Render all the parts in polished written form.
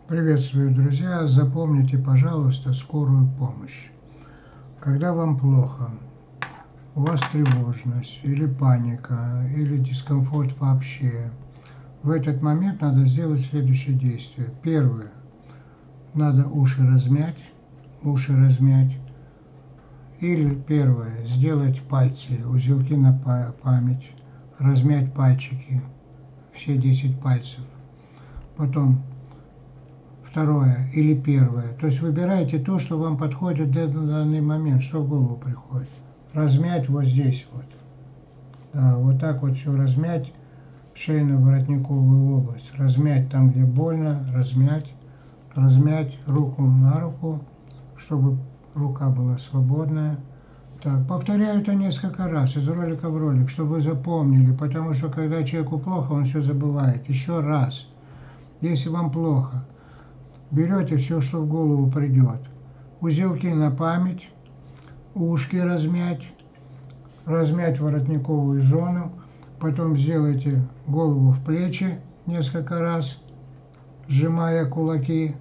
Приветствую, друзья! Запомните, пожалуйста, скорую помощь. Когда вам плохо, у вас тревожность или паника, или дискомфорт вообще, в этот момент надо сделать следующее действие. Первое. Надо уши размять. Или первое. Сделать пальцы, узелки на память. Размять пальчики, все 10 пальцев. Потом второе или первое. То есть выбирайте то, что вам подходит в данный момент, что в голову приходит. Размять вот здесь вот. Да, вот так вот все размять, шейно-воротниковую область. Размять там, где больно, размять руку на руку, чтобы рука была свободная. Так, повторяю это несколько раз, из ролика в ролик, чтобы вы запомнили, потому что когда человеку плохо, он все забывает. Еще раз, если вам плохо, берете все, что в голову придет. Узелки на память, ушки размять воротниковую зону, потом сделайте голову в плечи несколько раз, сжимая кулаки,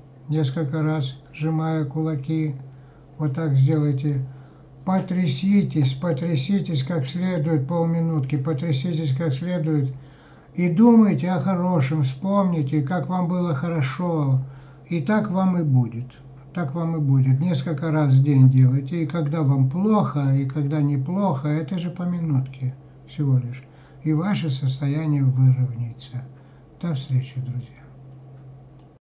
вот так сделайте. Потряситесь как следует, полминутки, потряситесь как следует. И думайте о хорошем, вспомните, как вам было хорошо. И так вам и будет. Несколько раз в день делайте. И когда вам плохо, и когда неплохо, это же по минутке всего лишь. И ваше состояние выровняется. До встречи, друзья.